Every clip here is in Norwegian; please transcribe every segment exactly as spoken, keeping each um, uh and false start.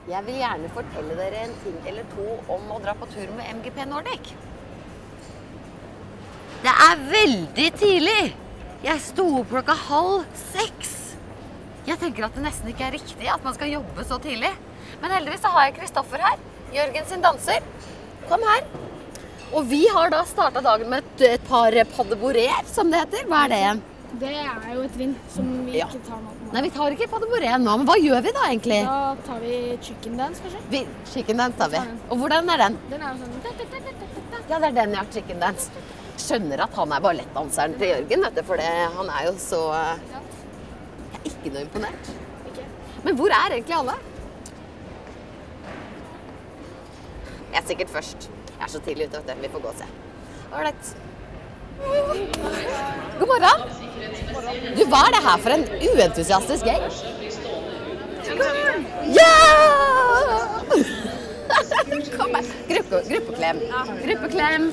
Jeg vil gjerne fortelle dere en ting eller to om å dra på tur med M G P Nordic. Det er veldig tidlig. Jeg sto opp klokka halv seks. Jeg tenker at det nesten ikke er riktig at man skal jobbe så tidlig. Men heldigvis så har jeg Kristoffer her. Jørgen sin danser. Kom her. Og vi har da startet dagen med et, et par paddeborer, som det heter. Hva er det igjen? Det er jo et trinn som vi Ja. ikke tar nå. Nei, vi tar ikke paddeborer nå, men hva gjør vi da egentlig? Da tar vi chicken dance, kanskje? Vi, chicken dance tar vi. Og hvordan er den? Den er jo sånn... da, da, da, da, da, da. Ja, det er den jeg har, chicken dance. Skjønner at han er ballettdanseren til Jørgen, vet du, for det, han er jo så... Ikke sant? Jeg er ikke noe imponert. Ikke? Men hvor er egentlig alle? Jeg er sikkert først. Jeg er så tidlig ute, vet du. Vi får gå og se. Alright. God morgen. Du, hva er det her for en uentusiastisk gjeng? Ja! Kom her. Gruppe, gruppeklem. Gruppeklem.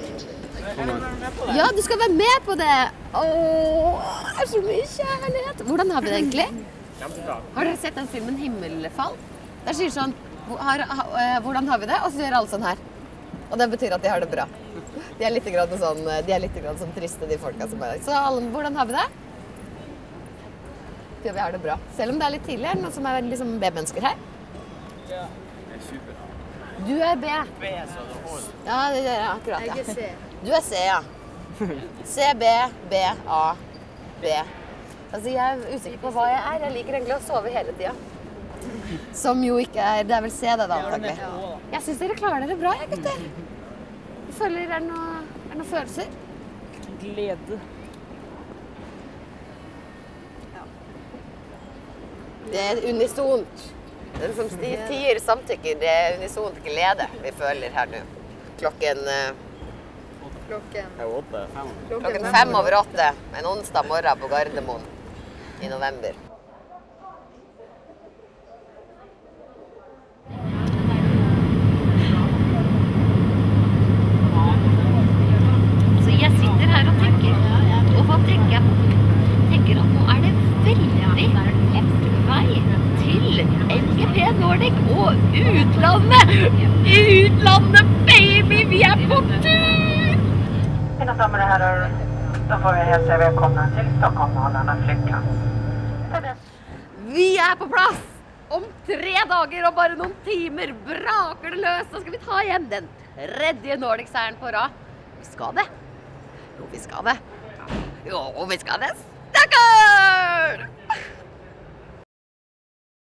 Ja, du skal være med på det. Åh, det er så mye kjærlighet. Hvordan har vi det egentlig? Har dere sett den filmen Himmelfall? Der sier sånn, har, ha, hvordan har vi det? Og så gjør alle sånn her. Og det betyr at de har det bra. De er litt grann sånn, de er litt grann sånn triste, de folka som er. Så alle, hvordan har vi det? Ja, vi har det bra. Selv om det er litt tidlig, er det noen som er liksom B-mennesker her? Ja, det er super. Du er B. B så det holder. Ja, det er akkurat, ja. Jeg er C. Du er C, ja. C, B, B, A, B. Altså, jeg er usikker på hva jeg er. Jeg liker egentlig å sove hele tiden. Som jo ikke er, det er vel C det da, antakelig. Jeg synes dere klarer dere bra, jeg, gutter. Jeg føler, er det noe, er det noen følelser? Glede. Det er unisont. Den som tier samtykker, det er unisont glede vi føler her nå. Klokken, Klokken. Det er åtte, fem. klokken fem over åtte, en onsdag morgen på Gardermoen i november. Så jeg sitter her og tenker, og hva tenker jeg på? Tenker at nå er det veldig lett vei til M G P Nordic og utlandet! Utlandet, baby! Vi er på tur! Mina damer och herrar, då får vi hälsa er välkomna till Stockholm-Arlanda flygplats. Vi er på plass! Om tre dager og bare noen timer braker det løs, så skal vi ta igjen den tredje Nordic-seieren på rad. Vi skal det. Jo, vi skal det. Jo, vi skal det. Stakkar!